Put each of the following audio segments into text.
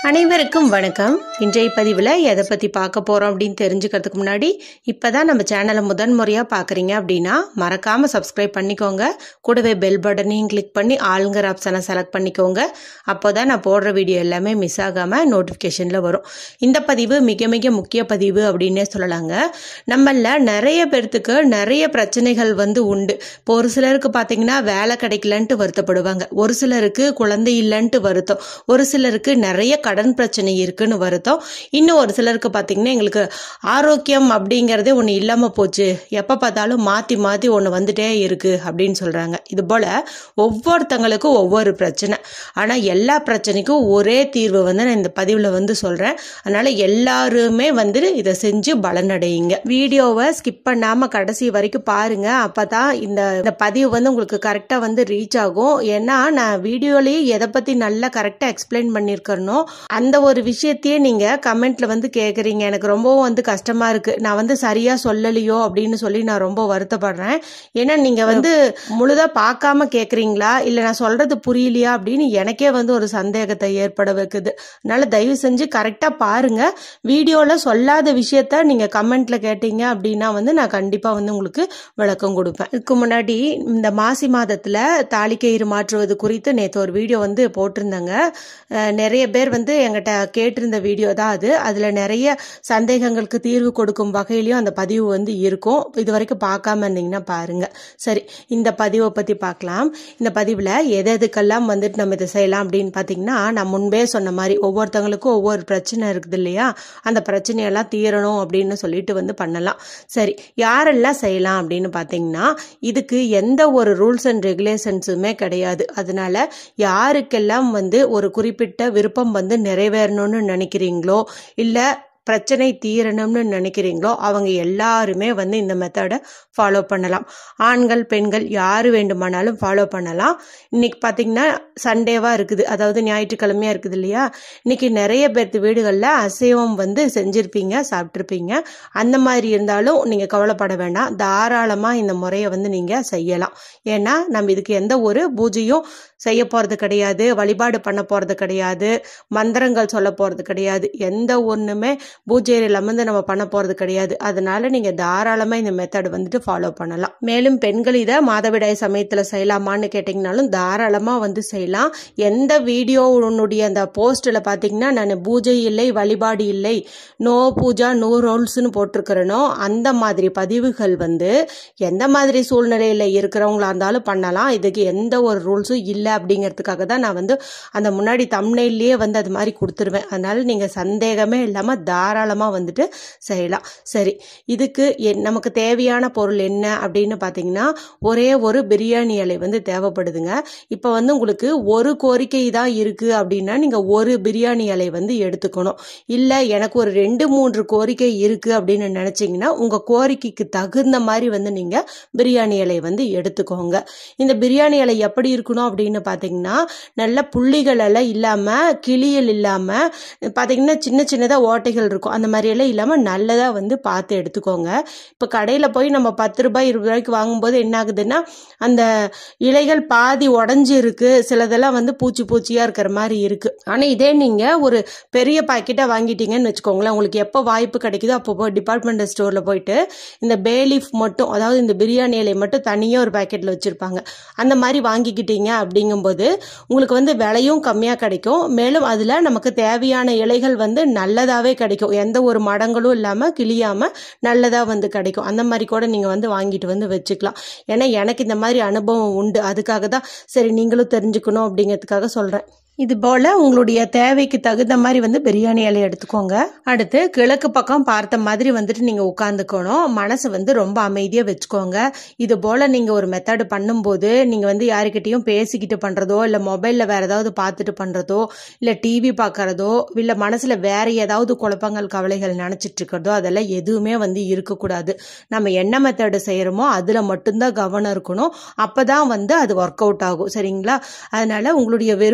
அனைவருக்கும் வணக்கம். இன்றைய பதிவில் எதை பற்றி பார்க்க போகிறோம் அப்படின்னு தெரிஞ்சுக்கிறதுக்கு முன்னாடி இப்போ தான் நம்ம சேனலை முதன்முறையாக பார்க்குறீங்க அப்படின்னா மறக்காமல் சப்ஸ்கிரைப் பண்ணிக்கோங்க. கூடவே பெல் பட்டனையும் கிளிக் பண்ணி ஆளுங்கிற ஆப்ஷனை செலக்ட் பண்ணிக்கோங்க. அப்போ தான் நான் போடுற வீடியோ எல்லாமே மிஸ் ஆகாமல் நோட்டிஃபிகேஷனில் வரும். இந்த பதிவு மிக மிக முக்கிய பதிவு அப்படின்னே சொல்லலாங்க. நம்மள நிறைய பேர்த்துக்கு நிறைய பிரச்சனைகள் உண்டு. இப்போ ஒரு சிலருக்கு பார்த்தீங்கன்னா வேலை கிடைக்கலன்ட்டு வருத்தப்படுவாங்க, ஒரு சிலருக்கு குழந்தை இல்லைன்ட்டு வருத்தம், ஒரு சிலருக்கு நிறைய கடன் பிரச்சனை இருக்குன்னு வருத்தம், இன்னும் ஒரு சிலருக்கு பார்த்தீங்கன்னா எங்களுக்கு ஆரோக்கியம் அப்படிங்கிறதே ஒன்று இல்லாமல் போச்சு, எப்போ பார்த்தாலும் மாற்றி மாற்றி ஒன்று வந்துட்டே இருக்கு அப்படின்னு சொல்கிறாங்க. இது போல் ஒவ்வொருத்தங்களுக்கும் ஒவ்வொரு பிரச்சனை. ஆனால் எல்லா பிரச்சனைக்கும் ஒரே தீர்வு நான் இந்த பதிவில் சொல்கிறேன். அதனால் எல்லாருமே இதை செஞ்சு பலனடையுங்க. வீடியோவை ஸ்கிப் பண்ணாமல் கடைசி வரைக்கும் பாருங்கள். அப்போ தான் இந்த பதிவு உங்களுக்கு கரெக்டாக ரீச் ஆகும். ஏன்னா நான் வீடியோலேயே எதை பற்றி நல்லா கரெக்டாக எக்ஸ்பிளைன் பண்ணியிருக்கிறனோ அந்த ஒரு விஷயத்தையே நீங்க கமெண்ட்ல கேக்குறீங்க. எனக்கு ரொம்பவும் கஷ்டமா இருக்கு, நான் சரியா சொல்லலையோ அப்படின்னு சொல்லி நான் ரொம்ப வருத்தப்படுறேன். ஏன்னா நீங்க முழுதா பார்க்காம கேக்குறீங்களா இல்ல நான் சொல்றது புரியலையா அப்படின்னு எனக்கே ஒரு சந்தேகத்தை ஏற்பட வைக்குது. அதனால தயவு செஞ்சு கரெக்டா பாருங்க. வீடியோல சொல்லாத விஷயத்த நீங்க கமெண்ட்ல கேட்டீங்க அப்படின்னா நான் கண்டிப்பா உங்களுக்கு விளக்கம் கொடுப்பேன். இதுக்கு முன்னாடி இந்த மாசி மாதத்துல தாலிக்கயிறு மாற்றுவது குறித்து நேற்று ஒரு வீடியோ போட்டிருந்தாங்க. நிறைய பேர் எங்கிட்ட கேட்டிருந்த வீடியோ தான் அது. அதுல நிறைய சந்தேகங்களுக்கு தீர்வு கொடுக்கும் வகையிலையும் அந்த பதிவு இருக்கும். இது வரைக்கும் பார்க்காம இருந்தீங்கன்னா பாருங்க. சரி, இந்த பதிவை பத்தி பார்க்கலாம். இந்த பதிவுல எதுக்கெல்லாம் நம்ம இதை செய்யலாம் அப்படின்னு பாத்தீங்கன்னா, நான் முன்பே சொன்ன மாதிரி ஒவ்வொருத்தவங்களுக்கும் ஒவ்வொரு பிரச்சனை இருக்குது இல்லையா, அந்த பிரச்சனையெல்லாம் தீரணும் அப்படின்னு சொல்லிட்டு பண்ணலாம். சரி, யாரெல்லாம் செய்யலாம் அப்படின்னு பாத்தீங்கன்னா, இதுக்கு எந்த ஒரு ரூல்ஸ் அண்ட் ரெகுலேஷன்ஸுமே கிடையாது. அதனால யாருக்கெல்லாம் ஒரு குறிப்பிட்ட விருப்பம் நிறைவேறணும்னு நினைக்கிறீங்களோ இல்ல பிரச்சனை தீரணும்னு நினைக்கிறீங்களோ அவங்க எல்லாருமே இந்த மெத்தடை ஃபாலோ பண்ணலாம். ஆண்கள் பெண்கள் யாரு வேண்டுமானாலும் ஃபாலோ பண்ணலாம். இன்னைக்கு பார்த்தீங்கன்னா சண்டேவா இருக்குது, அதாவது ஞாயிற்றுக்கிழமையா இருக்குது இல்லையா. இன்னைக்கு நிறைய பேர்த்து வீடுகளில் அசைவம் செஞ்சிருப்பீங்க, சாப்பிட்ருப்பீங்க. அந்த மாதிரி இருந்தாலும் நீங்க கவலைப்பட வேண்டாம், தாராளமா இந்த முறையை நீங்க செய்யலாம். ஏன்னா நம்ம இதுக்கு எந்த ஒரு பூஜையும் செய்ய போறது கிடையாது, வழிபாடு பண்ண போறது கிடையாது, மந்திரங்கள் சொல்ல போறது கிடையாது, எந்த ஒண்ணுமே பூஜையில நம்ம பண்ண போறது கிடையாது. அதனால நீங்க தாராளமா இந்த மெத்தட் ஃபாலோ பண்ணலாம். மேலும் பெண்கள் இதை மாதவிடாய் சமயத்துல செய்யலாமான்னு கேட்டீங்கன்னாலும் தாராளமா செய்யலாம். எந்த வீடியோனுடைய அந்த போஸ்ட்ல பாத்தீங்கன்னா நான் பூஜை இல்லை வழிபாடு இல்லை, நோ பூஜா நோ ரோல்ஸ்னு போட்டிருக்கிறனோ அந்த மாதிரி பதிவுகள் எந்த மாதிரி சூழ்நிலையில இருக்கிறவங்களா இருந்தாலும் பண்ணலாம். இதுக்கு எந்த ஒரு ரூல்ஸும் இல்லை அப்படிங்கிறதுக்காக தான் நான் அந்த முன்னாடி தம்ப்நெயிலேயே அது மாதிரி கொடுத்துருவேன். அதனால நீங்க சந்தேகமே இல்லாம தாராளமா செய்யலாம். சரி, இதுக்கு நமக்கு தேவையான பொருள் என்ன அப்படின்னு பாத்தீங்கன்னா, ஒரே ஒரு பிரியாணி இலை தேவைப்படுதுங்க. இப்ப உங்களுக்கு ஒரு கோரிக்கை தான் இருக்கு அப்படின்னா நீங்க ஒரு பிரியாணி இலை எடுத்துக்கணும். இல்ல எனக்கு ஒரு 2-3 கோரிக்கை இருக்கு அப்படின்னு நினைச்சீங்கன்னா உங்க கோரிக்கைக்கு தகுந்த மாதிரி நீங்க பிரியாணி இலை எடுத்துக்கோங்க. இந்த பிரியாணி இலை எப்படி இருக்கணும் அப்படின்னு பாத்தீங்கன்னா, நல்ல புள்ளிகள் எல்லாம் இல்லாம கிளியல் இல்லாம பாத்தீங்கன்னா சின்ன சின்னதா ஓட்டைகள் இருக்கும், அந்த மாதிரி எல்லாம் இல்லாம நல்லதா பார்த்து எடுத்துக்கோங்க. இப்ப கடையில போய் நம்ம 10 ரூபாய் 20 ரூபாய்க்கு வாங்கும்போது என்ன ஆகுதுன்னா அந்த இலைகள் பாதி உடஞ்சி இருக்கு, சிலதெல்லாம் பூச்சி பூச்சியா இருக்கிற மாதிரி இருக்கு. ஆனா இதே நீங்க ஒரு பெரிய பாக்கெட்டா வாங்கிட்டீங்கன்னு வச்சுக்கோங்களேன், உங்களுக்கு எப்போ வாய்ப்பு கிடைக்குதோ அப்போ போய் டிபார்ட்மெண்டல் ஸ்டோர்ல போயிட்டு இந்த பே லீஃப் மட்டும், அதாவது இந்த பிரியாணி இலை மட்டும் தனியா ஒரு பாக்கெட்ல வச்சிருப்பாங்க, அந்த மாதிரி வாங்கிக்கிட்டீங்க அப்படிங்கும்போது உங்களுக்கு விலையும் கம்மியா கிடைக்கும். மேலும் அதுல நமக்கு தேவையான இலைகள் நல்லதாவே கிடைக்கும், எந்த ஒரு மடங்களும் இல்லாம கிளியாம நல்லதா கிடைக்கும். அந்த மாதிரி கூட நீங்க வாங்கிட்டு வச்சுக்கலாம். ஏன்னா எனக்கு இந்த மாதிரி அனுபவம் உண்டு, அதுக்காக தான் சரி நீங்களும் தெரிஞ்சுக்கணும் அப்படிங்கிறதுக்காக சொல்றேன். இது போல உங்களுடைய தேவைக்கு தகுந்த மாதிரி பிரியாணி இலை எடுத்துக்கோங்க. அடுத்து கிழக்கு பக்கம் பார்த்த மாதிரி நீங்க உட்கார்ந்துக்கணும். மனசு ரொம்ப அமைதியா வச்சுக்கோங்க. இது போல நீங்க ஒரு மெத்தட் பண்ணும்போது நீங்க யாருக்கிட்டையும் பேசிக்கிட்டு பண்றதோ இல்ல மொபைல்ல வேற ஏதாவது பார்த்துட்டு பண்றதோ இல்ல டிவி பார்க்கறதோ இல்ல மனசுல வேற ஏதாவது குழப்பங்கள் கவலைகள் நினைச்சிட்டு இருக்கிறதோ அதெல்லாம் எதுவுமே இருக்கக்கூடாது. நம்ம என்ன மெத்தட் செய்யறோமோ அதுல மட்டும்தான் கவனம் இருக்கணும். அப்பதான் அது ஒர்க் அவுட் ஆகும். சரிங்களா? அதனால உங்களுடைய விருப்பங்கள்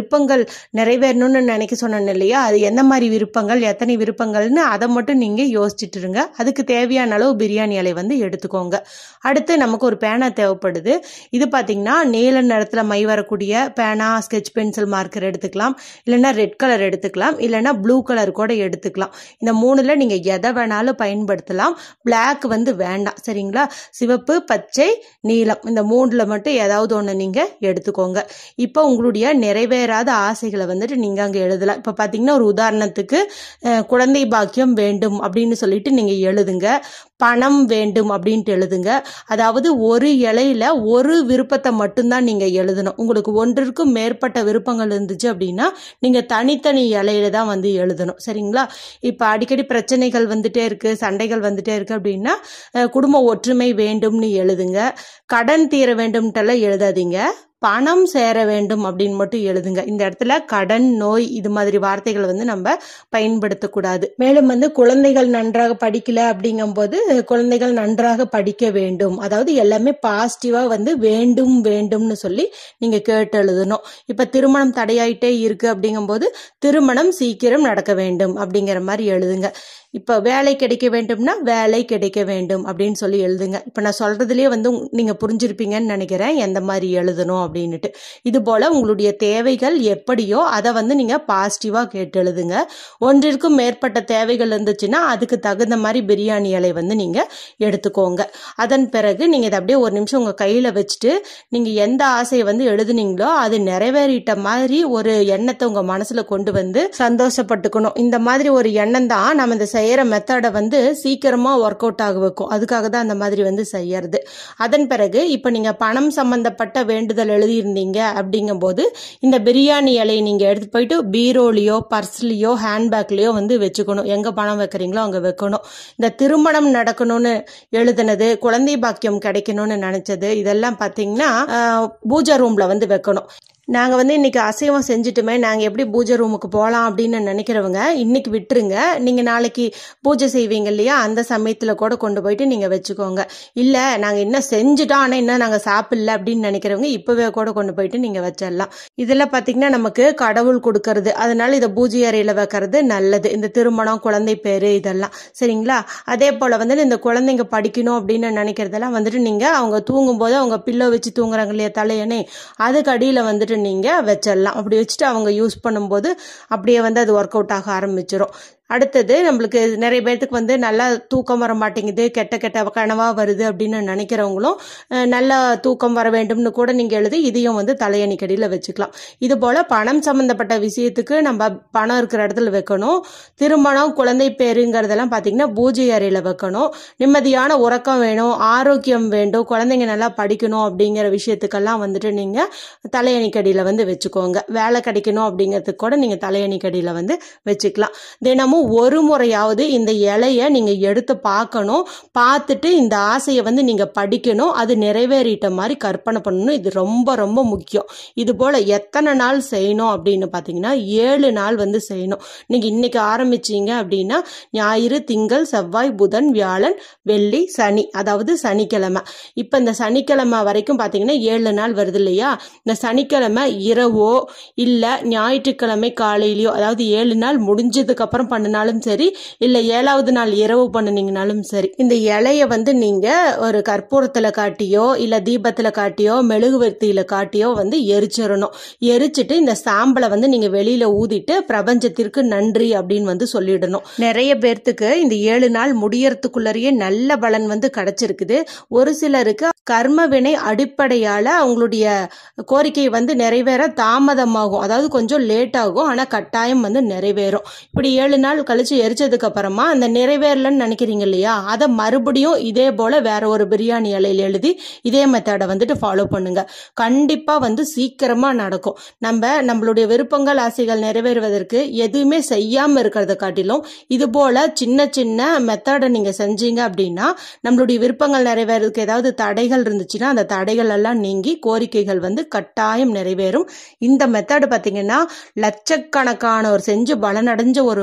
நிறைவேறணும்னு நினைக்க சொன்னேன் இல்லையா, அது எந்த மாதிரி விருப்பங்கள், எத்தனை விருப்பங்கள்னு அதை மட்டும் நீங்கள் யோசிச்சுட்டு இருங்க. அதுக்கு தேவையான அளவு பிரியாணி இலை வந்து எடுத்துக்கோங்க. அடுத்து நமக்கு ஒரு பேனா தேவைப்படுது. இது பார்த்தீங்கன்னா நீல நிறத்தில் மை வரக்கூடிய பேனா, ஸ்கெட்ச் பென்சில், மார்க்கர் எடுத்துக்கலாம். இல்லைன்னா ரெட் கலர் எடுத்துக்கலாம், இல்லைன்னா ப்ளூ கலர் கூட எடுத்துக்கலாம். இந்த மூணுல நீங்கள் எதை வேணாலும் பயன்படுத்தலாம். பிளாக் வந்து வேண்டாம், சரிங்களா? சிவப்பு, பச்சை, நீலம், இந்த மூணுல மட்டும் ஏதாவது ஒன்று நீங்கள் எடுத்துக்கோங்க. இப்போ உங்களுடைய நிறைவேறாத ஆசைகளை வந்துட்டு நீங்கள் அங்கே எழுதலாம். இப்போ பார்த்தீங்கன்னா ஒரு உதாரணத்துக்கு குழந்தை பாக்கியம் வேண்டும் அப்படின்னு சொல்லிட்டு நீங்கள் எழுதுங்க. பணம் வேண்டும் அப்படின்ட்டு எழுதுங்க. அதாவது ஒரு இலையில ஒரு விருப்பத்தை மட்டும்தான் நீங்கள் எழுதணும். உங்களுக்கு ஒன்றிற்கும் மேற்பட்ட விருப்பங்கள் இருந்துச்சு அப்படின்னா நீங்கள் தனித்தனி இலையில தான் வந்து எழுதணும், சரிங்களா? இப்போ அடிக்கடி பிரச்சனைகள் வந்துட்டே இருக்கு, சண்டைகள் வந்துட்டே இருக்கு அப்படின்னா குடும்ப ஒற்றுமை வேண்டும்னு எழுதுங்க. கடன் தீர வேண்டும்ட்டெல்லாம் எழுதாதீங்க. பணம் சேர வேண்டும் அப்படின்னு மட்டும் எழுதுங்க. இந்த இடத்துல கடன், நோய் இது மாதிரி வார்த்தைகளை வந்து நம்ம பயன்படுத்தக்கூடாது. மேலும் வந்து குழந்தைகள் நன்றாக படிக்கல அப்படிங்கும்போது குழந்தைகள் நன்றாக படிக்க வேண்டும், அதாவது எல்லாமே பாசிட்டிவா வந்து வேண்டும் வேண்டும்னு சொல்லி நீங்க கேட்டு எழுதணும். இப்ப திருமணம் தடையாயிட்டே இருக்கு அப்படிங்கும்போது திருமணம் சீக்கிரம் நடக்க வேண்டும் அப்படிங்கிற மாதிரி எழுதுங்க. இப்போ வேலை கிடைக்க வேண்டும்னா வேலை கிடைக்க வேண்டும் அப்படின்னு சொல்லி எழுதுங்க. இப்போ நான் சொல்றதுலேயே வந்து நீங்க புரிஞ்சிருப்பீங்கன்னு நினைக்கிறேன் எந்த மாதிரி எழுதணும் அப்படின்னுட்டு. இது போல உங்களுடைய தேவைகள் எப்படியோ அதை வந்து நீங்க பாசிட்டிவா கேட்டு எழுதுங்க. ஒன்றிற்கும் மேற்பட்ட தேவைகள் இருந்துச்சுன்னா அதுக்கு தகுந்த மாதிரி பிரியாணி இலை வந்து நீங்க எடுத்துக்கோங்க. அதன் பிறகு நீங்க இதை அப்படியே ஒரு நிமிஷம் உங்க கையில வச்சுட்டு நீங்க எந்த ஆசையை வந்து எழுதுனீங்களோ அது நிறைவேறிட்ட மாதிரி ஒரு எண்ணத்தை உங்க மனசுல கொண்டு வந்து சந்தோஷப்பட்டுக்கணும். இந்த மாதிரி ஒரு எண்ணம் தான் நம்ம இந்த செய்யற மெத்தடை வந்து சீக்கிரமா ஒர்க் அவுட் ஆக வைக்கும். அதுக்காக தான் அந்த மாதிரி வந்து செய்யறது. அதன் பிறகு இப்ப நீங்க பணம் சம்பந்தப்பட்ட வேண்டுதல் எழுதியிருந்தீங்க அப்படிங்கும் போது இந்த பிரியாணி இலையை நீங்க எடுத்து போயிட்டு பீரோலியோ, பர்ஸ்லயோ, ஹேண்ட்பேக்லயோ வந்து வச்சுக்கணும். எங்க பணம் வைக்கிறீங்களோ அங்க வைக்கணும். இந்த திருமணம் நடக்கணும்னு எழுதுனது, குழந்தை பாக்கியம் கிடைக்கணும்னு நினைச்சது, இதெல்லாம் பாத்தீங்கன்னா பூஜை ரூம்ல வந்து வைக்கணும். நாங்கள் வந்து இன்னைக்கு அசைவம் செஞ்சுட்டுமே நாங்கள் எப்படி பூஜை ரூமுக்கு போகலாம் அப்படின்னு நினைக்கிறவங்க இன்னைக்கு விட்டுருங்க. நீங்கள் நாளைக்கு பூஜை செய்வீங்க இல்லையா, அந்த சமயத்தில் கூட கொண்டு போயிட்டு நீங்கள் வச்சுக்கோங்க. இல்லை நாங்கள் இன்னும் செஞ்சுட்டோம் ஆனால் இன்னும் நாங்கள் சாப்பிடல அப்படின்னு நினைக்கிறவங்க இப்போவே கூட கொண்டு போயிட்டு நீங்கள் வச்சிடலாம். இதெல்லாம் பார்த்தீங்கன்னா நமக்கு கடவுள் கொடுக்கறது, அதனால இதை பூஜை அறையில் வைக்கிறது நல்லது. இந்த திருமணம், குழந்தை பேரு இதெல்லாம், சரிங்களா? அதே போல் வந்து இந்த குழந்தைங்க படிக்கணும் அப்படின்னு நினைக்கிறதெல்லாம் வந்துட்டு நீங்கள் அவங்க தூங்கும்போது அவங்க பில்லோ வச்சு தூங்குறாங்க இல்லையா தலையணை, அதுக்கு அடியில் வந்துட்டு நீங்க வச்சிடலாம். அப்படி வச்சுட்டு அவங்க யூஸ் பண்ணும்போது அப்படியே வந்து அது ஒர்க் அவுட் ஆக ஆரம்பிச்சிடும். அடுத்தது நம்மளுக்கு நிறைய பேர்த்துக்கு வந்து நல்லா தூக்கம் வர மாட்டேங்குது, கெட்ட கெட்ட கனவா வருது அப்படின்னு நினைக்கிறவங்களும் நல்லா தூக்கம் வர வேண்டும்னு கூட நீங்க எழுதி இதையும் வந்து தலையணிக்கடியில் வச்சுக்கலாம். இது போல பணம் சம்பந்தப்பட்ட விஷயத்துக்கு நம்ம பணம் இருக்கிற இடத்துல வைக்கணும். திருமணம், குழந்தை பேருங்கிறதெல்லாம் பார்த்தீங்கன்னா பூஜை அறையில் வைக்கணும். நிம்மதியான உறக்கம் வேணும், ஆரோக்கியம் வேண்டும், குழந்தைங்க நல்லா படிக்கணும் அப்படிங்கிற விஷயத்துக்கெல்லாம் வந்துட்டு நீங்க தலையணிக்கடியில் வந்து வச்சுக்கோங்க. வேலை கிடைக்கணும் அப்படிங்கிறதுக்கு கூட நீங்க தலையணிக்கடியில் வந்து வச்சுக்கலாம். தினமும் ஒரு முறையாவது இந்த இலைய நீங்க எடுத்து பார்க்கணும். பார்த்துட்டு இந்த ஆசையை வந்து நீங்க படிக்கணும். அது நிறைவேறிட்ட மாதிரி கற்பனை பண்ணணும். இது ரொம்ப ரொம்ப முக்கியம். இது போல எத்தனை நாள் செய்யணும் அப்படின்னு பார்த்தீங்கன்னா 7 நாள் வந்து செய்யணும். நீங்க இன்னைக்கு ஆரம்பிச்சீங்க அப்படின்னா ஞாயிறு, திங்கள், செவ்வாய், புதன், வியாழன், வெள்ளி, சனி, அதாவது சனிக்கிழமை. இப்போ இந்த சனிக்கிழமை வரைக்கும் பார்த்தீங்கன்னா 7 நாள் வருது இல்லையா? இந்த சனிக்கிழமை இரவோ இல்லை ஞாயிற்றுக்கிழமை காலையிலையோ, அதாவது 7 நாள் முடிஞ்சதுக்கு அப்புறம் பண்ணினாலும் சரி, இல்லை 7வது நாள் இரவு பண்ணினீங்கனாலும் சரி, இந்த இலைய வந்து நீங்க ஒரு கற்பூரத்தில் காட்டியோ இல்லை தீபத்தில் காட்டியோ மெழுகுவர்த்தியில காட்டியோ வந்து எரிச்சிடணும். எரிச்சிட்டு இந்த சாம்பலை வந்து நீங்க வெளியில ஊதிட்டு பிரபஞ்சத்திற்கு நன்றி அப்படின்னு வந்து சொல்லிடணும். நிறைய பேர்த்துக்கு இந்த 7 நாள் முடியறதுக்குள்ளேயே நல்ல பலன் வந்து கிடைச்சிருக்குது. ஒரு சிலருக்கு கர்ம வினை அடிப்படையால அவங்களுடைய கோரிக்கை வந்து நிறைவேற தாமதமாகும், அதாவது கொஞ்சம் லேட் ஆகும், ஆனா கட்டாயம் வந்து நிறைவேறும். இப்படி 7 நாள் கழிச்சு எரிச்சதுக்கு அப்புறமா அந்த நிறைவேறலன்னு நினைக்கிறீங்க இல்லையா, அதை மறுபடியும் இதே போல வேற ஒரு பிரியாணி இலையில எழுதி இதே மெத்தடை வந்துட்டு ஃபாலோ பண்ணுங்க. கண்டிப்பா வந்து சீக்கிரமா நடக்கும். நம்மளுடைய விருப்பங்கள், ஆசைகள் நிறைவேறுவதற்கு எதுவுமே செய்யாம இருக்கிறத காட்டிலும் இது போல சின்ன சின்ன மெத்தடை நீங்க செஞ்சீங்க அப்படின்னா நம்மளுடைய விருப்பங்கள் நிறைவேறதுக்கு ஏதாவது தடைகள் இருந்துச்சுன்னா அந்த தடைகள் எல்லாம் நீங்கி கோரிக்கைகள் வந்து கட்டாயம் நிறைவேறும். இந்த மெத்தடு பார்த்தீங்கன்னா லட்சக்கணக்கானோர் செஞ்சு பலனடைஞ்ச ஒரு முறை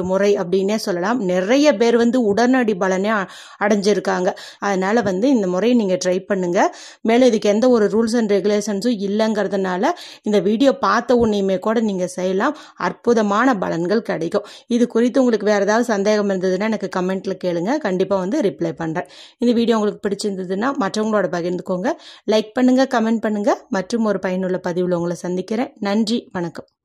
அப்படின்னே சொல்லலாம். நிறைய பேர் வந்து உடனடி பலனே அடைஞ்சிருக்காங்க. அதனால வந்து இந்த முறையை நீங்கள் ட்ரை பண்ணுங்க. மேலும் இதுக்கு எந்த ஒரு ரூல்ஸ் அண்ட் ரெகுலேஷன்ஸும் இல்லைங்கிறதுனால இந்த வீடியோ பார்த்த உடனேயுமே கூட நீங்கள் செய்யலாம். அற்புதமான பலன்கள் கிடைக்கும். இது குறித்து உங்களுக்கு வேறு ஏதாவது சந்தேகம் இருந்ததுன்னா எனக்கு கமெண்ட்டில் கேளுங்க. கண்டிப்பாக வந்து ரிப்ளை பண்ணுறேன். இந்த வீடியோ உங்களுக்கு பிடிச்சிருந்ததுன்னா மற்றவங்களோட பகிர்ந்துக்கோங்க. லைக் பண்ணுங்கள், கமெண்ட் பண்ணுங்கள். மற்றும் ஒரு பயனுள்ள பதிவில் உங்களை சந்திக்கிறேன். நன்றி, வணக்கம்.